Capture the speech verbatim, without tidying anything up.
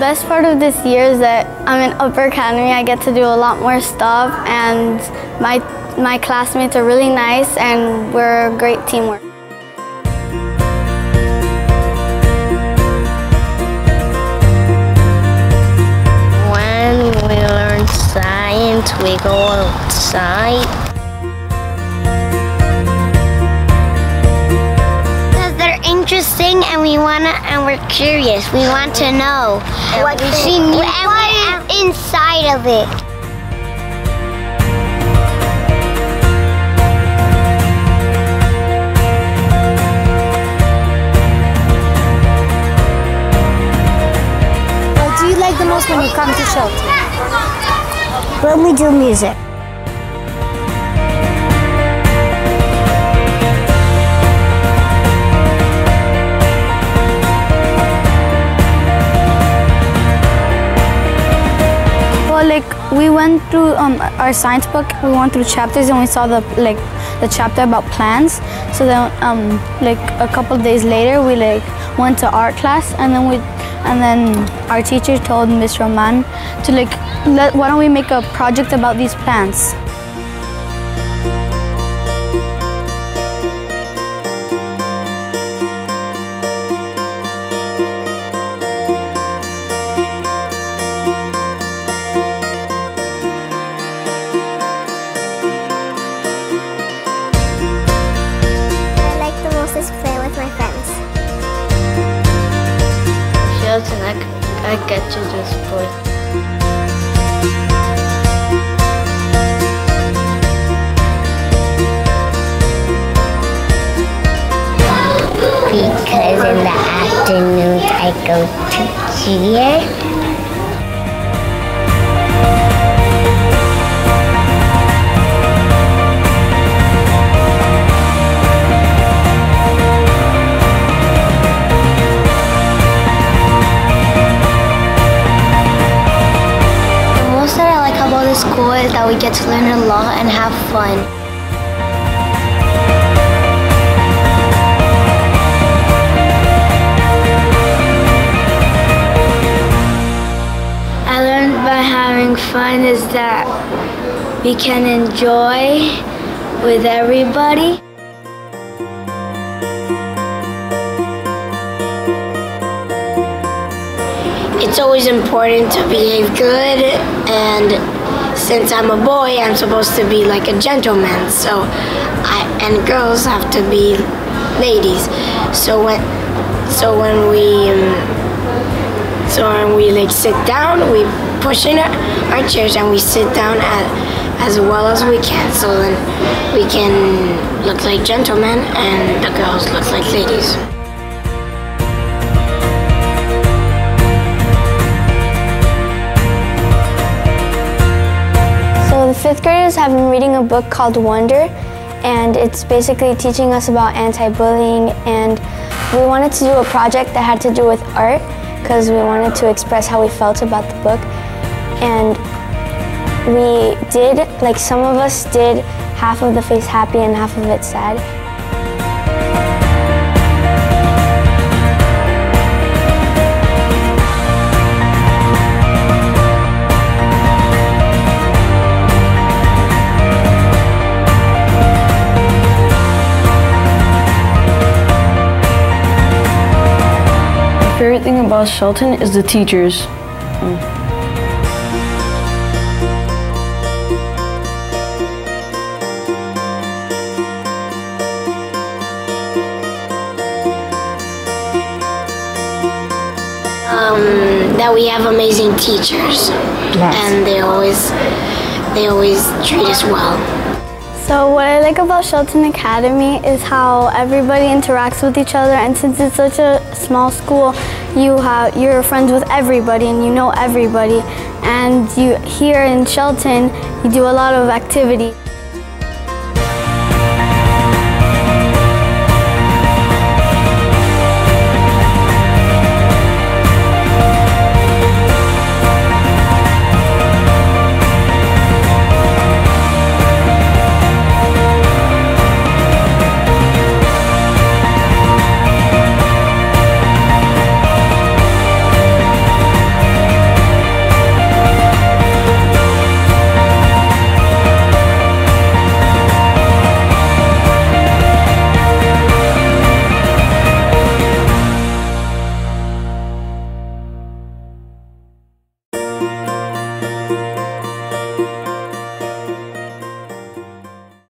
best part of this year is that I'm in Upper Academy. I get to do a lot more stuff, and my, my classmates are really nice, and we're a great teamwork. When we learn science, we go outside. Interesting, and we wanna, and we're curious. We want to know what we see, and we're inside of it. What do you like the most when you come to Shelton? When we do music. Like, we went through um, our science book. We went through chapters, and we saw the like the chapter about plants. So then, um, like a couple of days later, we like went to art class, and then we, and then our teacher told Miss Roman to like, let, why don't we make a project about these plants? And I, I get to do sports. Because in the afternoons I go to cheer. School is that we get to learn a lot and have fun. I learned by having fun is that we can enjoy with everybody. It's always important to behave good, and since I'm a boy, I'm supposed to be like a gentleman, so I and girls have to be ladies. So when so when we um, so when we like sit down, we push in our, our chairs and we sit down at, as well as we can, so then we can look like gentlemen and the girls look like ladies. The fifth graders have been reading a book called Wonder, and it's basically teaching us about anti-bullying, and we wanted to do a project that had to do with art because we wanted to express how we felt about the book. And we did, like some of us did half of the face happy and half of it sad. My favorite thing about Shelton is the teachers. Mm. Um, that we have amazing teachers, yes. And they always, they always treat us well. So what I like about Shelton Academy is how everybody interacts with each other, and since it's such a small school, you have, you're friends with everybody and you know everybody. And you here in Shelton, you do a lot of activity.